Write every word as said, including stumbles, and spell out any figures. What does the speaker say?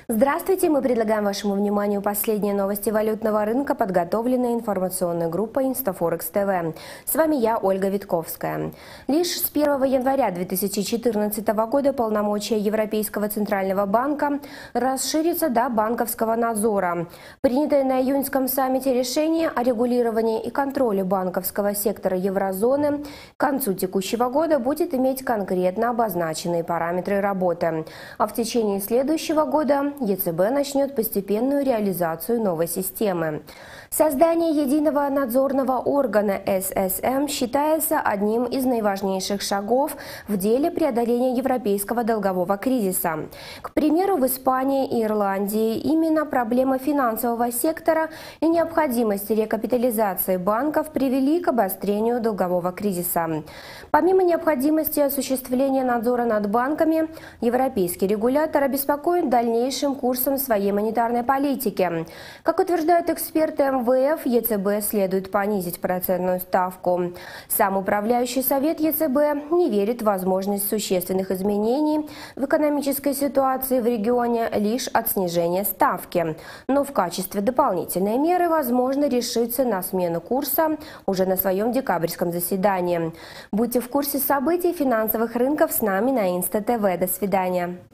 Здравствуйте! Мы предлагаем вашему вниманию последние новости валютного рынка, подготовленные информационной группой Instaforex тэ вэ. С вами я, Ольга Витковская. Лишь с первого января две тысячи четырнадцатого года полномочия Европейского центрального банка расширятся до банковского надзора. Принятое на июньском саммите решение о регулировании и контроле банковского сектора еврозоны к концу текущего года будет иметь конкретно обозначенные параметры работы. А в течение следующего года е цэ бэ начнет постепенную реализацию новой системы. Создание единого надзорного органа эс эс эм считается одним из наиважнейших шагов в деле преодоления европейского долгового кризиса. К примеру, в Испании и Ирландии именно проблема финансового сектора и необходимость рекапитализации банков привели к обострению долгового кризиса. Помимо необходимости осуществления надзора над банками, европейский регулятор обеспокоен дальнейшим курсом своей монетарной политики. Как утверждают эксперты эм вэ эф, е цэ бэ следует понизить процентную ставку. Сам управляющий совет е цэ бэ не верит в возможность существенных изменений в экономической ситуации в регионе лишь от снижения ставки. Но в качестве дополнительной меры возможно решиться на смену курса уже на своем декабрьском заседании. Будьте в курсе событий финансовых рынков с нами на Инста тэ вэ. До свидания.